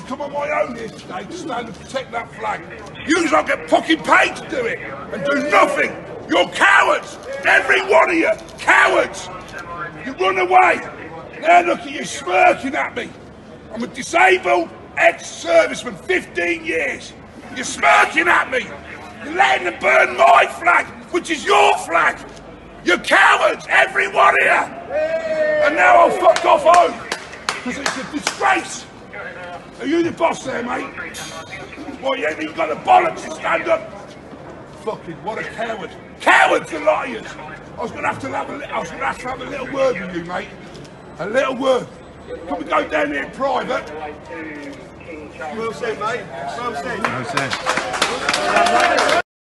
come on my own here today to stand and protect that flag. You don't get fucking paid to do it and do nothing. You're cowards, every one of you, cowards. You run away. Now look at you smirking at me. I'm a disabled ex-serviceman, 15 years. You're smirking at me. You're letting them burn my flag, which is your flag. You're cowards, every one of you. And now I'll fuck off home, because it's a disgrace. Are you the boss there, mate? Well, you ain't even got the bollocks to stand up. Fucking, what a coward. Cowards, the lot of you. I was going to have to have a little word with you, mate. A little word. Can we go down here in private? Well said, mate. Well said. Well said.